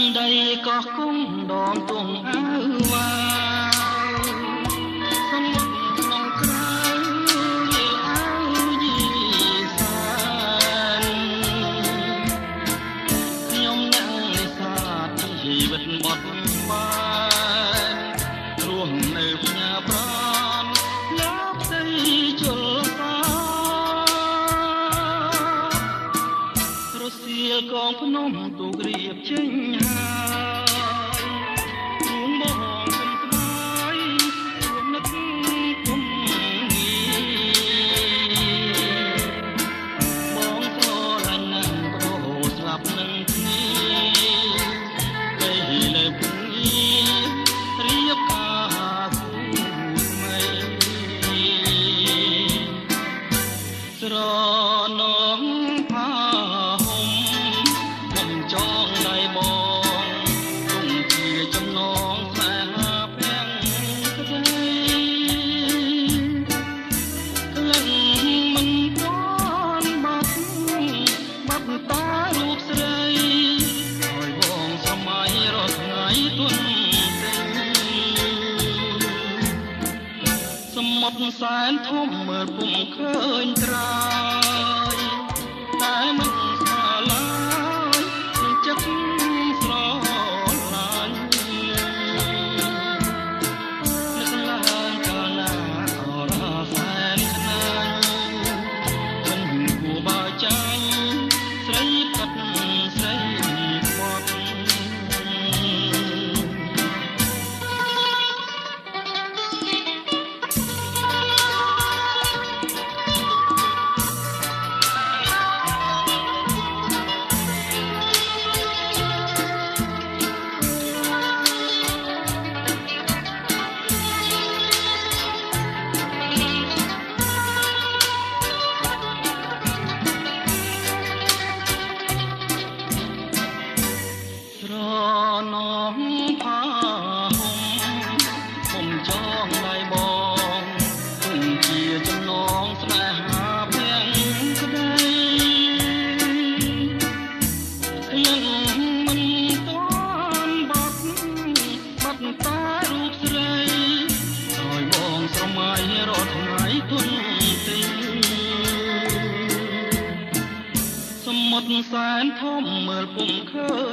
ដីក៏គង់ដងទុំអើវ៉ាសំមុខក្នុងក្រៅយីអើយីសានខ្ញុំនឹងនេសាទជីវិតបត់បានរស់នៅផ្ញើប្រាណលោកស្រីជលសារសៀលកងភ្នំទូក្រៀបចេញហើយរួងបងគុំស្បាយរួមនឹកគុំបងស្រឡាញ់នឹងប្រូស្លាប់នឹងគ្នាពេលលើភូមិរៀបការគូថ្មីស្រណងផាចងដៃបងគង់ជាចំណងស្នេហាភាំងក្តីក្លិនមិនទាន់បាត់តារូបស្រីឲ្យបងសម័យរត់ថ្ងៃទុនសមុទ្រសែនធំមើលពុំឃើញត្រើយតែមិនស្គាល់ឡើយចិត្តស្រឡាញ់នឹកឡើងកាលណាអរសែនឆ្ងាញ់មិនគួរបើចាញ់ស្រីផុតស្រីផុតនងផាហុំចងដៃបងគង់ជាចំណងស្នេហាភាំងក្តីក្លិនមិនទាន់បាត់តារូបស្រីឲ្យបងស្រមៃរត់ថ្ងៃទុនទីសមុទ្រសែនធំមើលពុំឃើ